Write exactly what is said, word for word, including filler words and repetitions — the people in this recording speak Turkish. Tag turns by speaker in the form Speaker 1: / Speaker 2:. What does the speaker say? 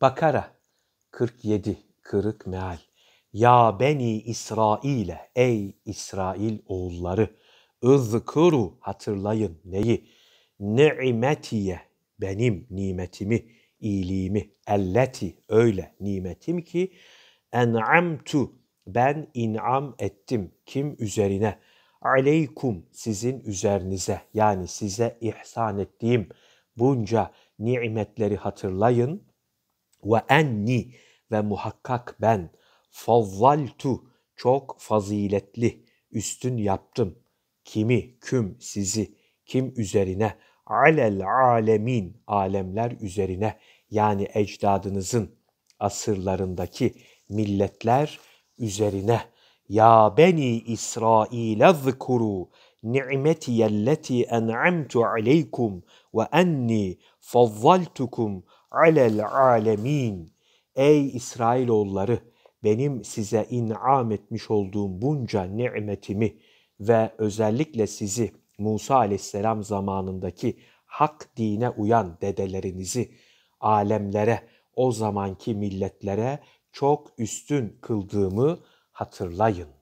Speaker 1: Bakara kırk yedi kırık meal. Ya beni İsrail'e, ey İsrail oğulları, ızkuru hatırlayın neyi? Ni'metiye, benim nimetimi, iyiliğimi, elleti öyle nimetim ki en'amtu, ben in'am ettim kim üzerine? Aleykum, sizin üzerinize, yani size ihsan ettiğim bunca nimetleri hatırlayın. Ve enni, ve muhakkak ben fazzaltu, çok faziletli, üstün yaptım. Kimi, küm, sizi, kim üzerine? Alel alemin, alemler üzerine, yani ecdadınızın asırlarındaki milletler üzerine. Ya beni İsrail zkuru ni'metiyelleti en'amtu aleykum ve enni fazzaltukum alel alemin. Ey İsrailoğulları, benim size in'am etmiş olduğum bunca nimetimi ve özellikle sizi Musa aleyhisselam zamanındaki hak dine uyan dedelerinizi alemlere, o zamanki milletlere çok üstün kıldığımı hatırlayın.